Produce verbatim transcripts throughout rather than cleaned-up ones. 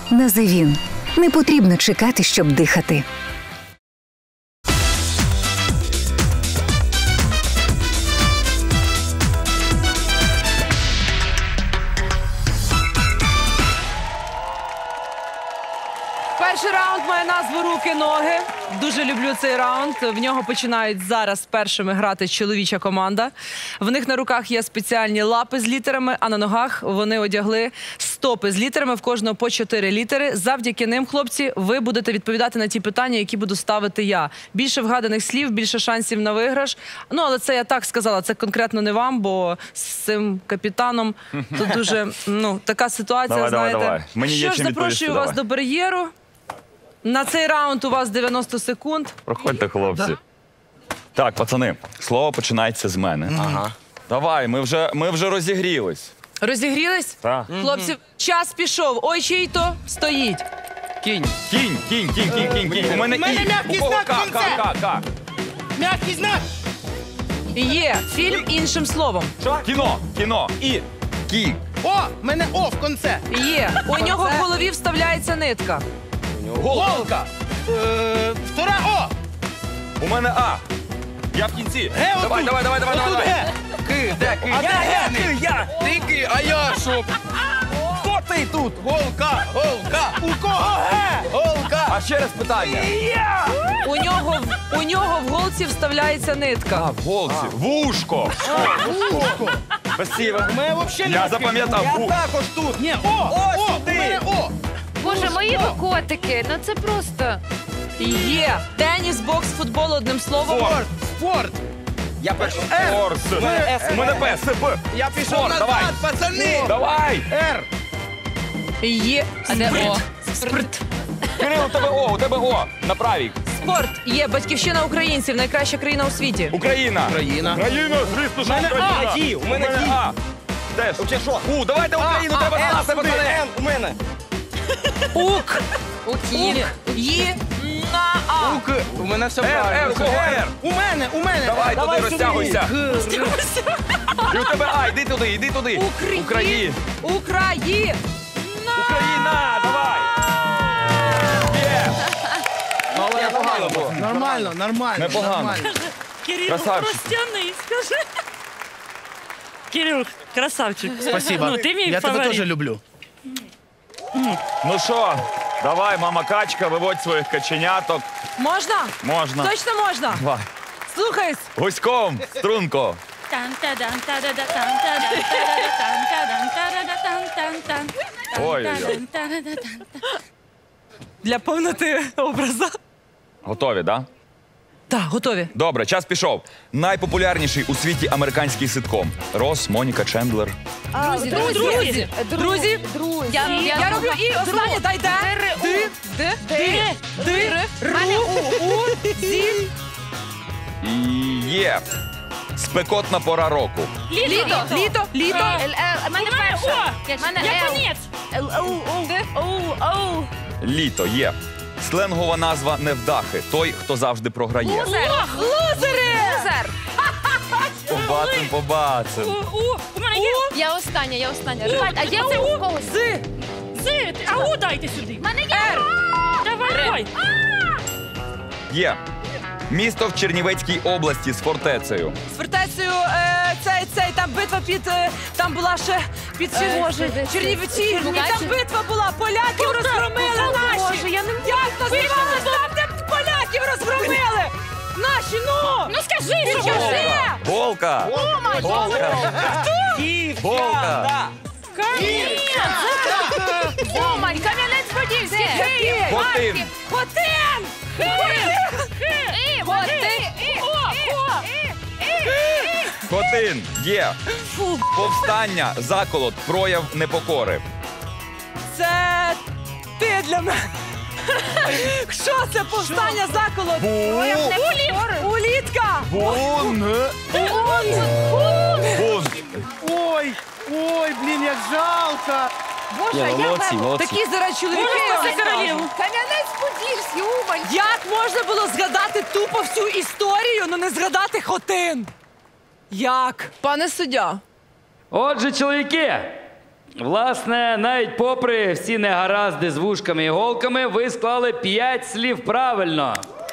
Називін. Не потрібно чекати, щоб дихати. Перший раунд має назву «Руки-ноги». Дуже люблю цей раунд. В нього починають зараз першими грати чоловіча команда. В них на руках є спеціальні лапи з літерами, а на ногах вони одягли стопи з літерами, в кожного по чотири літери. Завдяки ним, хлопці, ви будете відповідати на ті питання, які буду ставити я. Більше вгаданих слів, більше шансів на виграш. Ну, але це я так сказала, це конкретно не вам, бо з цим капітаном тут дуже, ну, така ситуація, давай, знаєте. Давай, давай. Мені є Що ж, чим запрошую відповісти, вас до бар'єру. На цей раунд у вас дев'яносто секунд. Проходьте, хлопці. Да. Так, пацани, слово починається з мене. Ага. Давай, ми вже, ми вже розігрілись. Розігрілись? Так. Хлопці, час пішов. Ой, чий то стоїть. Кінь. Кінь, кінь, кінь, кінь, кінь, кінь. У мене і. м'який У кого знак К, кінця. К, К, К. М'який знак! Є. Фільм іншим словом. Що? Кіно, кіно. І. Кі. О, в мене О в конце. Є. У нього в голові вставляється нитка. Голка. Е, Втора О. У мене А. Я в кінці. Г отут. Давай, давай, давай, давай, Отут давай. Г. Ки, де ки? А де Г? Ки, я. Ти ки, а я що? Хто ти тут? Голка, голка. У кого Г? Голка. А ще раз питання. У нього, в- у нього в голці вставляється нитка. А, в голці. Вушко. Вушко. Спасибо. У мене взагалі Я не запам'ятав. Я Ву- також тут. Ні, О, О, у мене О. Боже, мої ви котики, ну це просто... Є. Теніс, бокс, футбол, одним словом. Фор. Спорт, спорт. Я пішов. Форс. У мене П, С, П. Я пішов Спорт, назад, давай. пацани. Давай. Р. Є. А де О? Спорт. Кирил, у тебе О, у тебе О. На правій. Спорт. Є. Батьківщина українців. Найкраща країна у світі. Україна. Україна. Країна, звісно, що У мене Україна. А, ті, у мене ті. А. Теж. Чи що? У, давайте Україну, А, треба Н знати, сюди, пацани. Н у мене. Ук. Укі. Є. На А. Ук. У мене все Р, правильно. Р, у кого Р? У мене, у мене. Давай, туди сюди. розтягуйся. Г, І у тебе А, йди туди, йди туди. Україн. Україн. Україна. Україна, давай. Є. Ну, але непогано було. Нормально, нормально. Непогано. нормально. Кирилл, Красавчик. простяни, скажи. Кирилл, красавчик. Спасибо. Ну, ты мой Я тебе фаворит. теж люблю. Ну що, давай, мама качка, виводь своїх каченяток. Можна? Можна. Точно можна? Давай. Слухайся. Гуськом, струнко. Ой-ой-ой. Для повноти образу. Готові, да? Так, готові. Добре, час пішов. Найпопулярніший у світі американський ситком. Рос, Моніка, Чендлер. Друзі, Друзі. Друзі. Друзі. Я, я роблю і останнє, дай де. Ди, ди, ди, ди, ру, у, зі. Є. Спекотна пора року. Літо, літо, літо. У мене перша. У мене Я Л. конець. Літо є. Сленгова назва невдахи. Той, хто завжди програє. Лузери. Лузер. Побачим, побачим. У, у, у мене є. Я остання, я остання. Давайте, а є Оце у У. когось? З. З, а у дайте сюди. У мене є. Р. Давай, ой. Є. Місто в Чернівецькій області з фортецею. З фортецею, е, цей, цей, там битва під, е, там була ще, під чим, Е, може, це- це- Чернівці, це- там Мукачево. битва була, поляків розгромили наші. Боже, я не можу. Як називалось там, де поляків розгромили? Наші, ну! Ну скажи, що Скажи! Волка! Волка! Волка! Умань, Кам'янець-Подільський. Київ. Хотин! Хотин! І, Готи. Хотин! Є! Повстання, заколот, прояв непокори. Це ти для мене. Що це повстання заколот? Бу! Улітка! Бун! Бун! Ой, ой, блін, як жалко. Боже, як такі зараз чоловіки. Це королів. Кам'янець-Подільський, Умань. Як можна було згадати тупо всю історію, але не згадати Хотин? Як? Пане суддя. Отже, чоловіки, Власне, навіть попри всі негаразди з вушками і голками, ви склали п'ять слів правильно.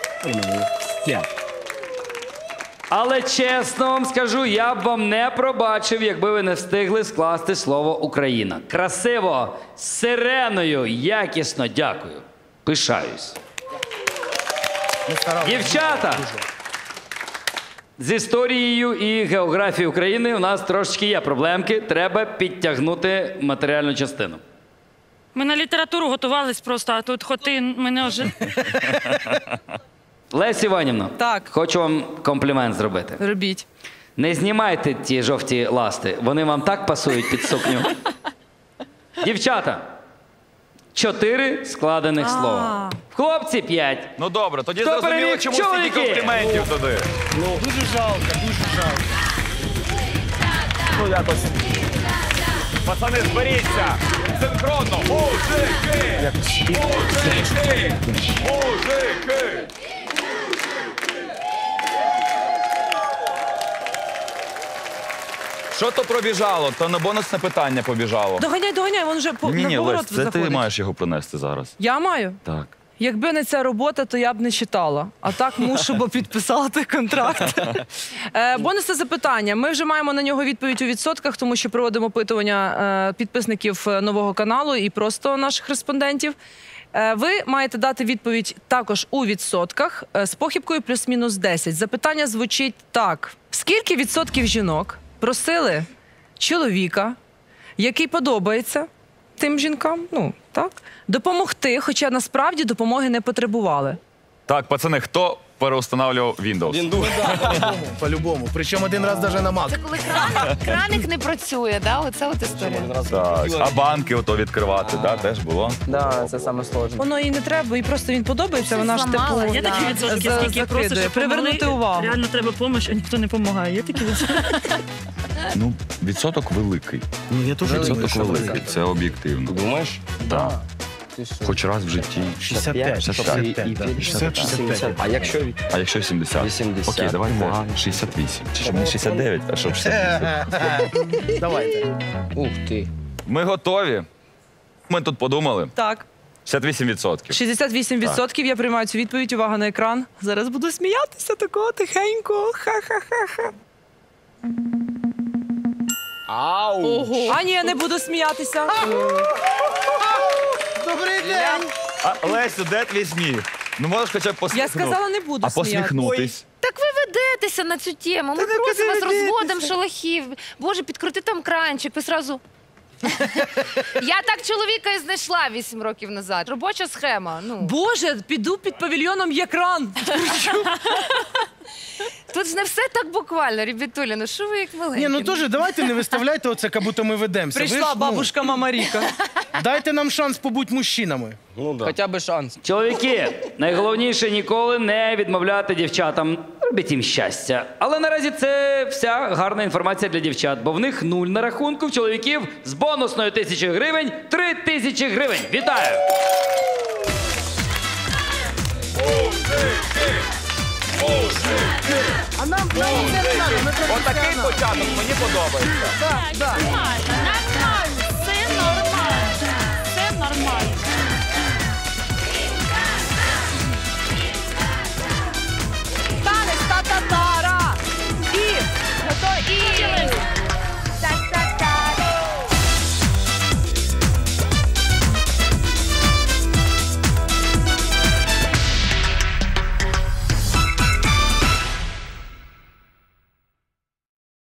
Але чесно вам скажу, я б вам не пробачив, якби ви не встигли скласти слово «Україна». Красиво, з сиреною, якісно, дякую. Пишаюсь. Дівчата! З історією і географією України у нас трошечки є проблемки. Треба підтягнути матеріальну частину. Ми на літературу готувались просто, а тут хоти мене вже... Лесі Іванівна, Так. хочу вам комплімент зробити. Робіть. Не знімайте ті жовті ласти, вони вам так пасують під сукню. Дівчата, чотири складених слова. Хлопці п'ять. Ну добре, тоді Хто зрозуміло, переміг? чому стільки Чоловіки! компліментів туди. Дуже жалко, дуже жалко. Ну якось. Пацани, зберіться! Синхронно! Мужики! Мужики! Мужики! Що то пробіжало? То на бонусне питання побіжало. Доганяй, доганяй, він вже по, Ні, на ні, поворот Лесь, це заходить. ти маєш його принести зараз. Я маю? Так. Якби не ця робота, то я б не читала. А так мушу, бо підписала той контракт. Е, бонусне запитання. Ми вже маємо на нього відповідь у відсотках, тому що проводимо опитування е, підписників нового каналу і просто наших респондентів. Е, ви маєте дати відповідь також у відсотках е, з похибкою плюс-мінус десять. Запитання звучить так. Скільки відсотків жінок просили чоловіка, який подобається тим жінкам, ну, так, допомогти, хоча насправді допомоги не потребували? Так, пацани, хто переустанавлював Windows? По-любому, по-любому. Причому один раз навіть на Mac. Це коли краник, краник не працює, да? Оце от історія. Так. А банки ото відкривати, да, теж було? Да, це саме сложне. Воно їй не треба, і просто він подобається, Щось вона ж зламала, типу Є Да. такі відсотки, за- скільки закидує. просто, щоб Привернути помогли. увагу. Реально треба допомога, а ніхто не допомагає. Є такі відсотки? Ну, відсоток великий. Ну, я теж думаю, Відсоток що великий, це об'єктивно. Думаєш? Так. Хоч раз в житті. шістдесят п'ять. шістдесят п'ять. шістдесят п'ять. шістдесят, шістдесят п'ять. А якщо А якщо сімдесят? вісімдесят? Окей, давайте шістдесят вісім. Чи щоб не шістдесят дев'ять, а щоб шістдесят вісім. Давайте. Ух ти. Ми готові. Ми тут подумали. Так, шістдесят вісім відсотків. шістдесят вісім відсотків я приймаю цю відповідь. Увага на екран. Зараз буду сміятися такого тихенько. Ха-ха-ха-ха. Ау. А ні, не буду сміятися. Добрий день. А, Лесю, де твій сміх? Ну можеш хоча б Я посміхнути. сказала, не буду А сміятися. посміхнутись? Так ви ведетеся на цю тему. Ми просимо з розводом шалахів. Боже, підкрути там кранчик. Ви сразу... Я так чоловіка і знайшла вісім років назад. Робоча схема. Ну. Боже, піду під павільйоном є кран. Тут ж не все так буквально, ребятуля. Ну що ви як маленькі? Ні, ну теж давайте не виставляйте оце, як будто ми ведемося. Ви ж, Прийшла ну, бабушка Мама Ріка. Дайте нам шанс побути мужчинами. Ну, да. Хоча б шанс. Чоловіки, найголовніше ніколи не відмовляти дівчатам. Робіть їм щастя. Але наразі це вся гарна інформація для дівчат, бо в них нуль на рахунку, в чоловіків з бонусною тисячою гривень три тисячі гривень. Вітаю! А нам, нам це не треба, ми Отакий початок мені подобається. Нормально, нормально, все нормально. Все нормально.